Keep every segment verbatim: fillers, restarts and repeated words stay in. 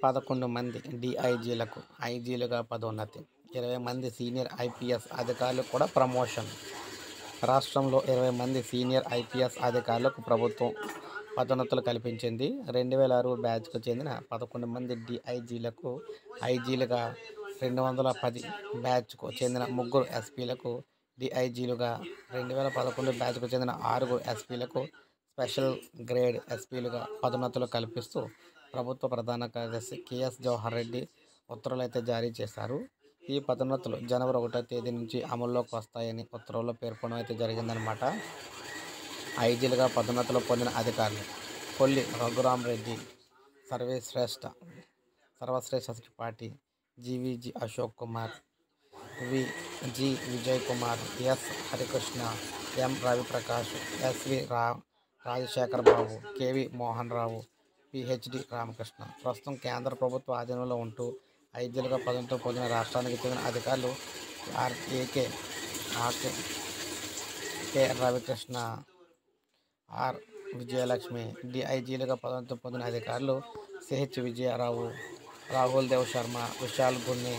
పదకొండు మంది డిఐజీలకు ఐజీలుగా పదోన్నతి. ఇరవై మంది సీనియర్ ఐపీఎస్ అధికారులకు కూడా ప్రమోషన్. రాష్ట్రంలో ఇరవై మంది సీనియర్ ఐపీఎస్ అధికారులకు ప్రభుత్వం పదోన్నతులు కల్పించింది. రెండు వేల ఆరు బ్యాచ్కు చెందిన పదకొండు మంది డిఐజీలకు ఐజీలుగా, రెండు వందల పది బ్యాచ్కు చెందిన ముగ్గురు ఎస్పీలకు డిఐజీలుగా, రెండు వేల పదకొండు బ్యాచ్కు చెందిన ఆరుగురు ఎస్పీలకు స్పెషల్ గ్రేడ్ ఎస్పీలుగా పదోన్నతులు కల్పిస్తూ ప్రభుత్వ ప్రధాన కార్యదర్శి కెఎస్ జవహర్ రెడ్డి ఉత్తర్వులు అయితే జారీ చేశారు. ఈ పదోన్నతులు జనవరి ఒకటో తేదీ నుంచి అమల్లోకి వస్తాయని ఉత్తర్వుల్లో పేర్కొనడం అయితే జరిగిందనమాట. ఐజీలుగా పదోన్నతులు పొందిన అధికారులు: Kolli Raghuramareddy Sarvashreshtha Sarvashreshtha Tripathi, GVG Ashok Kumar, V G Vijay Kumar, S Harikrishna, M Raviprakash, SV రా రాజశేఖర్ బాబు, కెవి మోహన్ రావు, పిహెచ్డి రామకృష్ణ. ప్రస్తుతం కేంద్ర ప్రభుత్వ ఆధీనంలో ఉంటూ ఐజీలుగా పదోన్నతులు పొందిన రాష్ట్రానికి చెందిన అధికారులు RAK RK K Ravikrishna, R Vijayalakshmi. డిఐజీలుగా పదోన్నతులు పొందిన అధికారులు CH Vijayarao, Rahul Dev Sharma, Vishal Gunni.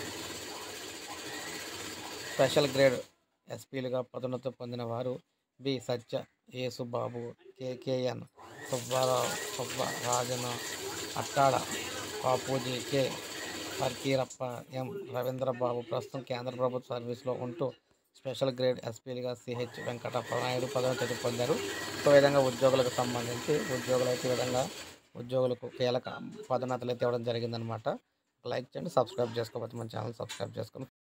Special grade ఎస్పీలుగా పదోన్నతులు పొందిన వారు B Satya Yesubabu, KKN Subbarao Subbarajan, Attada Kapuji, K Fakirappa, M Ravindrababu. ప్రస్తుతం కేంద్ర ప్రభుత్వ సర్వీసులో ఉంటూ స్పెషల్ గ్రేడ్ ఎస్పీలుగా సిహెచ్ వెంకటప్ప నాయుడు పదోన్నతి పొందారు. ఈ విధంగా ఉద్యోగులకు సంబంధించి ఉద్యోగులు అయితే ఈ విధంగా ఉద్యోగులకు కీలక పదోన్నతులు అయితే ఇవ్వడం జరిగిందనమాట. లైక్ చేయండి, సబ్స్క్రైబ్ చేసుకోకపోతే మన ఛానల్ సబ్స్క్రైబ్ చేసుకొని